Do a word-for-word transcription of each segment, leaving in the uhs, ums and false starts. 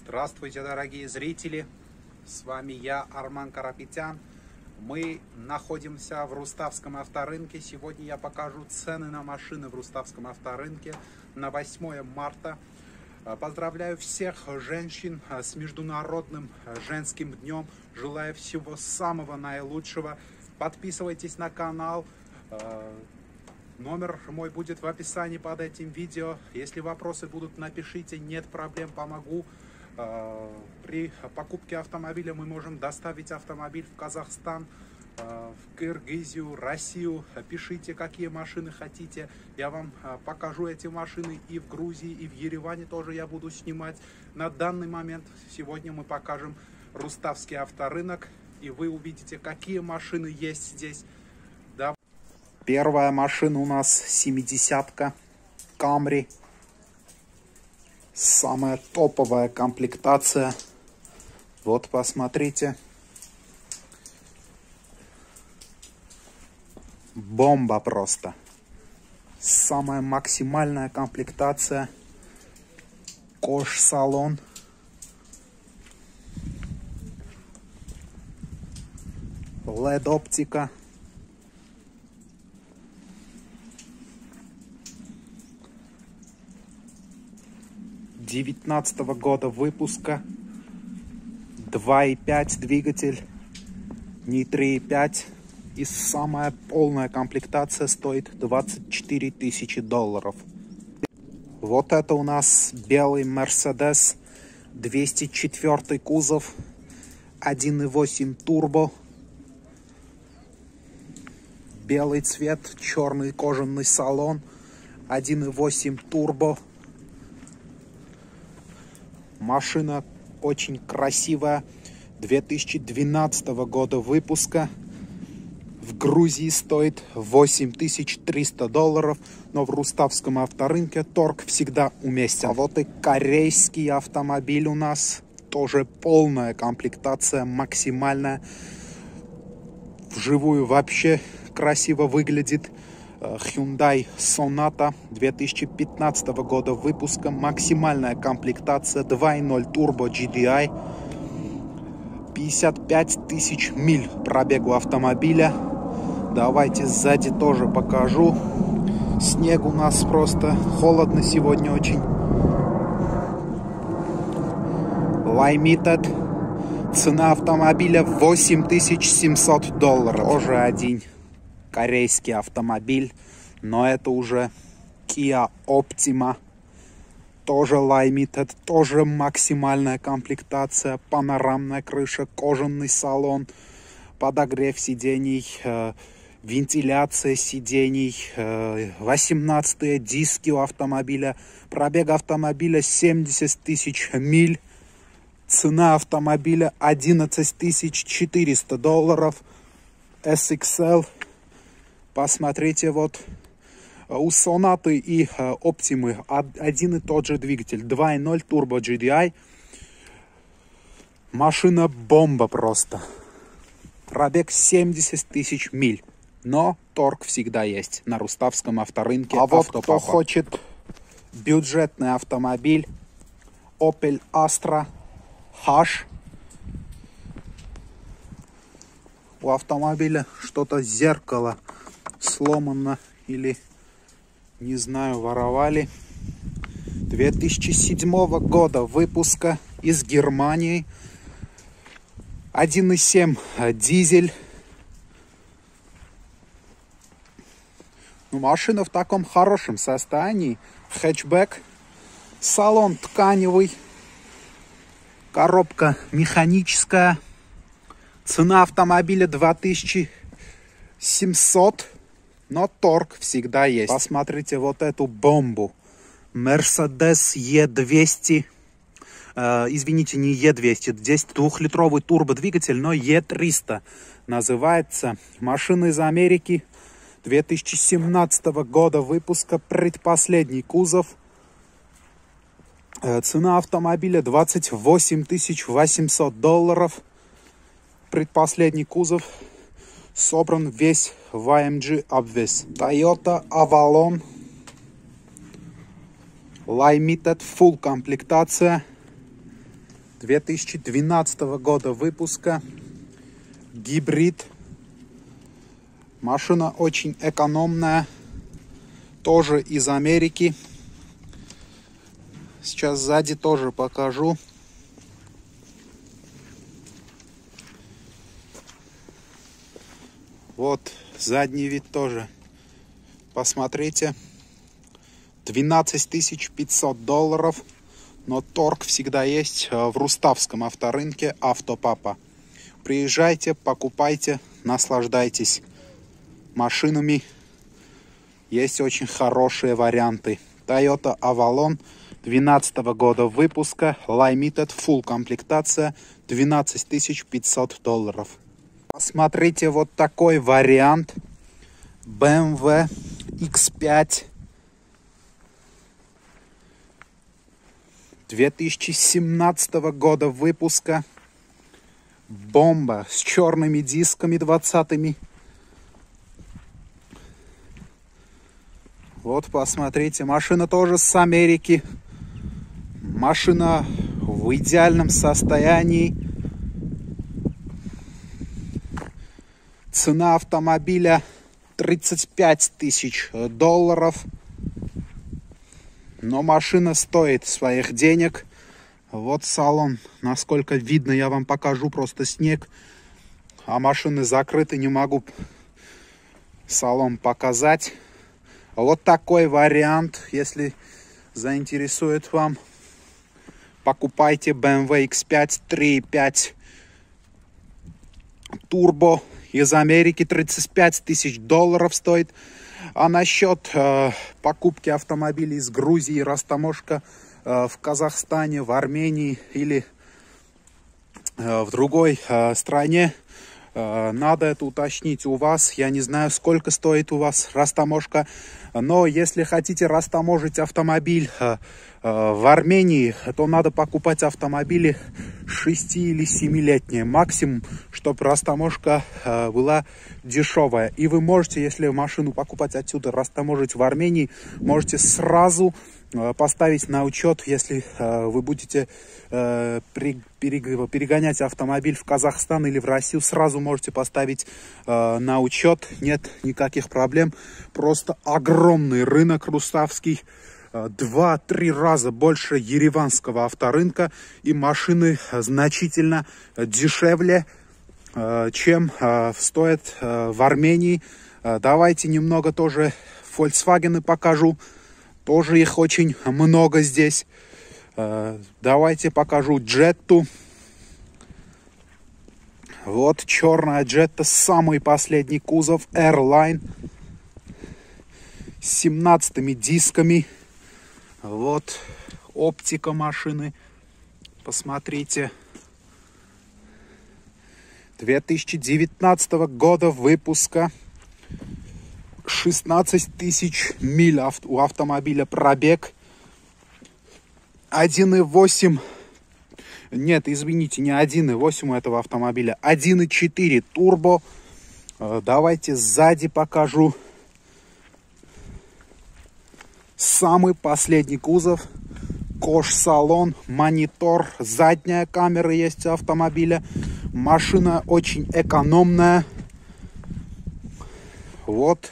Здравствуйте, дорогие зрители! С вами я, Арман Карапетян. Мы находимся в Руставском авторынке. Сегодня я покажу цены на машины в Руставском авторынке на восьмое марта. Поздравляю всех женщин с Международным женским днем. Желаю всего самого наилучшего. Подписывайтесь на канал. Номер мой будет в описании под этим видео. Если вопросы будут, напишите. Нет проблем, помогу. При покупке автомобиля мы можем доставить автомобиль в Казахстан, в Кыргызию, Россию. Пишите, какие машины хотите. Я вам покажу эти машины и в Грузии, и в Ереване тоже я буду снимать. На данный момент сегодня мы покажем Руставский авторынок, и вы увидите, какие машины есть здесь. Да. Первая машина у нас семидесятка Camry. Самая топовая комплектация. Вот, посмотрите. Бомба просто. Самая максимальная комплектация. Кош-салон. лед-оптика. девятнадцатого года выпуска, два и пять двигатель, не три и пять, и самая полная комплектация стоит двадцать четыре тысячи долларов. Вот это у нас белый Mercedes, двести четвёртый кузов, один и восемь турбо, белый цвет, черный кожаный салон, один и восемь турбо. Машина очень красивая, две тысячи двенадцатого года выпуска. В Грузии стоит восемь тысяч триста долларов, но в Руставском авторынке торг всегда уместен. А вот и корейский автомобиль у нас, тоже полная комплектация, максимальная. Вживую вообще красиво выглядит. Hyundai Sonata две тысячи пятнадцатого года выпуска, максимальная комплектация, два и ноль турбо джи ди ай, пятьдесят пять тысяч миль пробегу автомобиля. Давайте сзади тоже покажу. Снег у нас просто, холодно сегодня очень. Limited. Цена автомобиля восемь тысяч семьсот долларов. Тоже один корейский автомобиль, но это уже Kia Optima, тоже Limited, тоже максимальная комплектация, панорамная крыша, кожаный салон, подогрев сидений, э, вентиляция сидений, э, восемнадцатые диски у автомобиля, пробег автомобиля семьдесят тысяч миль, цена автомобиля одиннадцать тысяч четыреста долларов, эс икс эл. Посмотрите, вот у Сонаты и Оптимы один и тот же двигатель, два и ноль турбо джи ди ай. Машина бомба просто. Пробег семьдесят тысяч миль, но торг всегда есть на Руставском авторынке. А вот кто хочет бюджетный автомобиль, Opel Astra H. У автомобиля что-то зеркало сломано или, не знаю, воровали. две тысячи седьмого года выпуска, из Германии, один и семь дизель. Ну, машина в таком хорошем состоянии. Хэтчбэк, салон тканевый, коробка механическая. Цена автомобиля два тысячи семьсот, но торг всегда есть. Посмотрите вот эту бомбу. Mercedes и двести. Э, извините, не и двести. Здесь двухлитровый турбодвигатель, но и триста называется. Машина из Америки. две тысячи семнадцатого года выпуска. Предпоследний кузов. Э, цена автомобиля двадцать восемь тысяч восемьсот долларов. Предпоследний кузов. Собран весь в эй эм джи обвес. Toyota Avalon. Limited, full комплектация. две тысячи двенадцатого года выпуска. Гибрид. Машина очень экономная. Тоже из Америки. Сейчас сзади тоже покажу. Вот задний вид тоже. Посмотрите. двенадцать тысяч пятьсот долларов. Но торг всегда есть в Руставском авторынке Автопапа. Приезжайте, покупайте, наслаждайтесь машинами. Есть очень хорошие варианты. Toyota Avalon двенадцатого года выпуска. Limited, full комплектация. двенадцать тысяч пятьсот долларов. Посмотрите, вот такой вариант. бэ эм вэ икс пять. две тысячи семнадцатого года выпуска. Бомба с черными дисками двадцатыми. Вот, посмотрите, машина тоже с Америки. Машина в идеальном состоянии. Цена автомобиля тридцать пять тысяч долларов. Но машина стоит своих денег. Вот салон. Насколько видно, я вам покажу. Просто снег. А машины закрыты. Не могу салон показать. Вот такой вариант. Если заинтересует вам, покупайте бэ эм вэ икс пять три и пять турбо. Из Америки тридцать пять тысяч долларов стоит. А насчет э, покупки автомобилей из Грузии, растаможка э, в Казахстане, в Армении или э, в другой э, стране, э, надо это уточнить у вас. Я не знаю, сколько стоит у вас растаможка. Но если хотите растаможить автомобиль э, э, в Армении, то надо покупать автомобили шести- или семилетние максимум, чтобы растаможка э, была дешевая. И вы можете, если машину покупать отсюда, растаможить в Армении, можете сразу э, поставить на учет, если э, вы будете э, при, перег, перегонять автомобиль в Казахстан или в Россию, сразу можете поставить э, на учет. Нет никаких проблем. Просто огромный рынок руставский. Два-три раза больше ереванского авторынка, и машины значительно дешевле, чем стоят в Армении. Давайте немного тоже Volkswagen покажу. Тоже их очень много здесь. Давайте покажу Jetta. Вот черная Jetta, самый последний кузов, Airline, с семнадцатыми дисками. Вот оптика машины. Посмотрите. две тысячи девятнадцатого года выпуска. шестнадцать тысяч миль у автомобиля пробег. один и восемь. Нет, извините, не один и восемь у этого автомобиля. один и четыре турбо. Давайте сзади покажу. Самый последний кузов. Кош-салон, монитор, задняя камера есть у автомобиля. Машина очень экономная. Вот.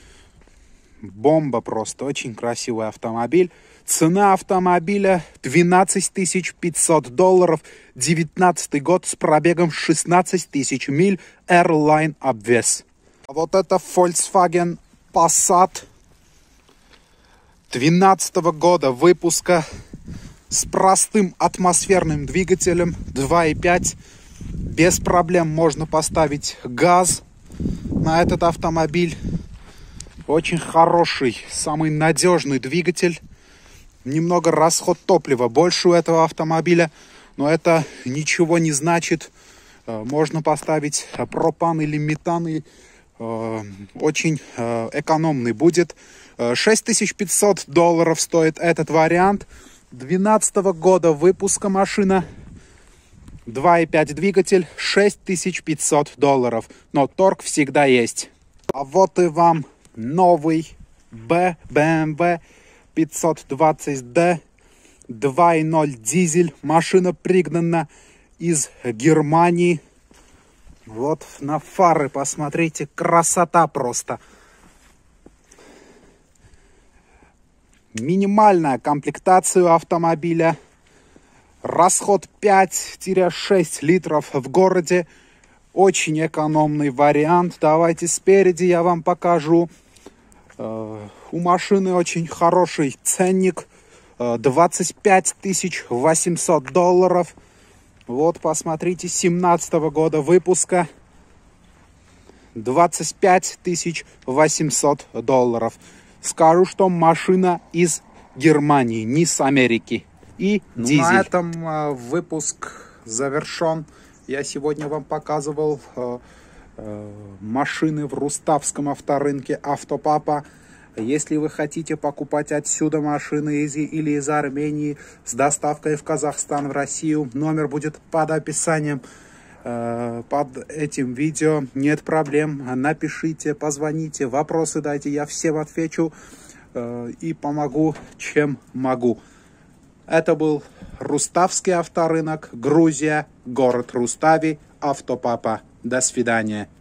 Бомба просто. Очень красивый автомобиль. Цена автомобиля двенадцать тысяч пятьсот долларов. девятнадцатый год с пробегом шестнадцать тысяч миль. Airline обвес. А вот это Volkswagen Passat двенадцатого года выпуска с простым атмосферным двигателем два и пять. Без проблем можно поставить газ на этот автомобиль. Очень хороший, самый надежный двигатель. Немного расход топлива больше у этого автомобиля, но это ничего не значит. Можно поставить пропан или метан, и очень экономный будет. шесть тысяч пятьсот долларов стоит этот вариант. двенадцатого года выпуска машина. два и пять двигатель. шесть тысяч пятьсот долларов. Но торг всегда есть. А вот и вам новый бэ эм вэ пятьсот двадцать дэ два и ноль дизель. Машина пригнана из Германии. Вот на фары посмотрите, красота просто. Минимальная комплектация у автомобиля. Расход пять-шесть литров в городе. Очень экономный вариант. Давайте спереди я вам покажу. У машины очень хороший ценник. двадцать пять тысяч восемьсот долларов. Вот, посмотрите, семнадцатого года выпуска. двадцать пять тысяч восемьсот долларов. Скажу, что машина из Германии, не с Америки. И ну, дизель. На этом э, выпуск завершен. Я сегодня вам показывал э, э, машины в Руставском авторынке Автопапа. Если вы хотите покупать отсюда машины из, или из Армении с доставкой в Казахстан, в Россию, номер будет под описанием э, под этим видео. Нет проблем. Напишите, позвоните, вопросы дайте, я всем отвечу э, и помогу, чем могу. Это был Руставский авторынок, Грузия, город Рустави, Автопапа. До свидания.